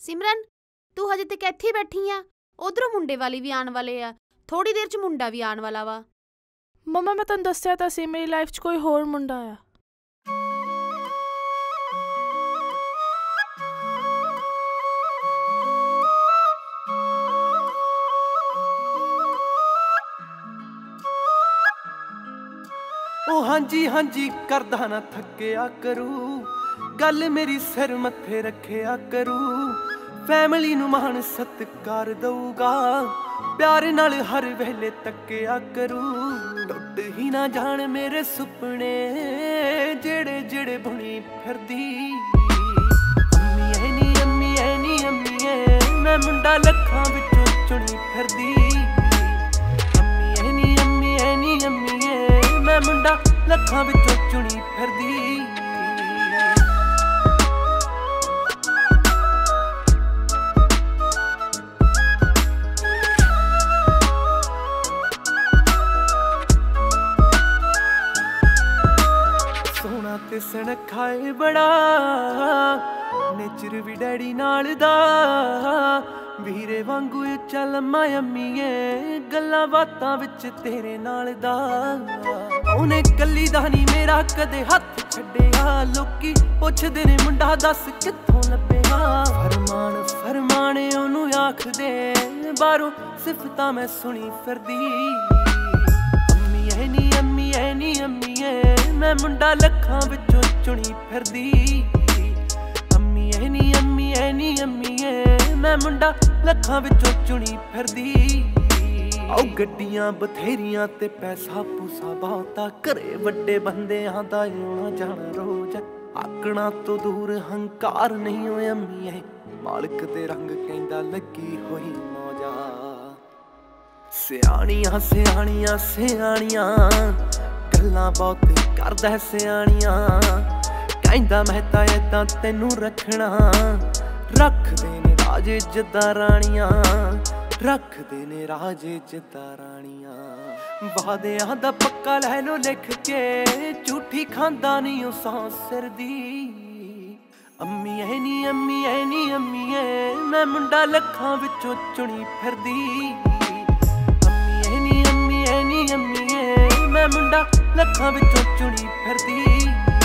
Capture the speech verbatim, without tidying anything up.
सिमरन तू हजे तक इत्थे बैठी आ? उधरों मुंडे वाले भी आने वाले आ, थोड़ी देर च मुंडा भी आने वाला वा। मम्मा मैं तैਨੂੰ दस्सिया तां सी मेरी लाइफ च कोई होर मुंडा आ। ओ हांजी हांजी करदा ना थक्किया करू, गल मेरी सिर मत्थे रखिया करू। फैमिली नू मान सत्कार दऊगा, प्यार नाल हर वेले तक्किया करू। टुट ही ना जान मेरे सुपने जेड़े जेड़े बुनी फिरदी। अम्मी ऐ नी अम्मी ऐ नी अम्मी ऐ मैं मुंडा लखां विचों चुनी फिरदी। अम्मी ऐ नी अम्मी ऐ नी अम्मी ऐ मैं मुंडा लखां विचों चुनी फिरदी। ते सनखाए बड़ा नेचर भी डैडी नाल दा। वीरे वांगू चल मायम्मीए गल्लां बातां विच तेरे नाल दा। ओने कल्ली दा नी मेरा कदे हत्थ छड्डिया, लोकी पुछदे ने मुंडा दस कित्थों लभेगा। फरमान फरमान ओनू आखदे बाहरों सिफतां मैं सुनी फिरदी। अम्मी ऐ नी अम्मी ऐ नी अम्मी ऐ मैं मुंडा लखां विचों चुनी फिरदी। अम्मी ऐ नी अम्मी ऐ नी अम्मी ऐ मैं मुंडा लखां विचों चुनी फिरदी। आओ गड्डियां बथेरियां ते पैसा पूसा बहुता, घरे वड्डे बंदियां दा आउणा जाना रोज। आकड़ा तो दूर हंकार नहीं होए अम्मी ऐ, मालक दे रंग कहंदा लगी होई मौजा। सियाणियां सियाणियां सियाणियां गल्लां बहुत करदा सियाणियां, कहंदा मैं तां ऐदां तैनू रखना। रखदे ने राज इज्जत राणियां, रखदे ने राज इज्जत राणियां। वादियां दा पक्का लै लो लिख के, झूठी खांदा नी ओ सौ सिर दी। अम्मी ऐ नी अम्मी ऐ नी अम्मी ऐ मैं मुंडा लखां विचों चुनी फिरदी। अम्मी ऐ नी अम्मी ऐ नी अम्मी ऐ मैं मुंडा लखां विचों चुनी फिरदी।